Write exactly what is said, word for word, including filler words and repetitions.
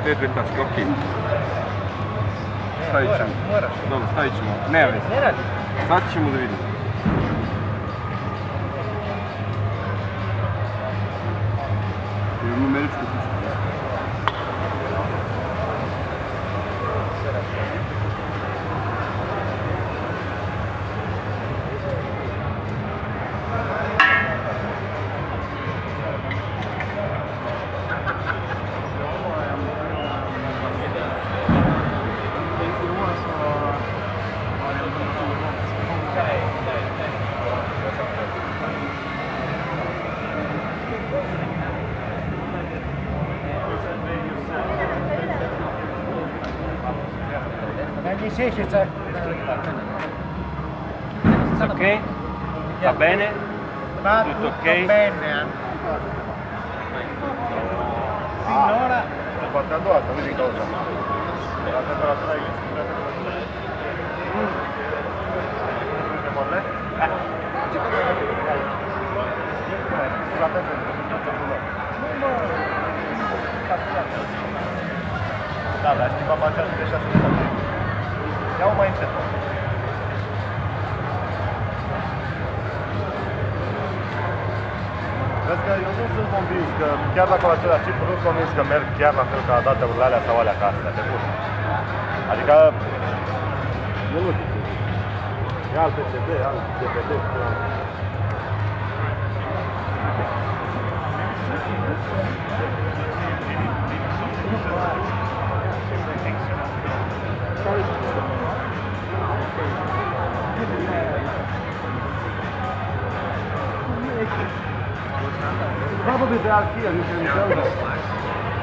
te dve tačke, ok. Stavit ćemo. Dobro, stavit ćemo. Nema veze. Ne radi. Sad ćemo da vidimo. Imamo američku kuću. It's ok? Va bene? Va tutto ok? bene. Finora sto guardando alto, vedi cosa? La temperatura è molle? Eh. Da, dar schimba facea de șase de minute. Ia-o mai încet. Vezi că eu nu sunt convins că, chiar dacă la același tip, nu sunt convins că merg chiar la fel ca adapterurile alea sau alea ca astea, de bun. Adică, eu nu știu. E alt P C B, alt G P D. Probably they are here, you can tell them.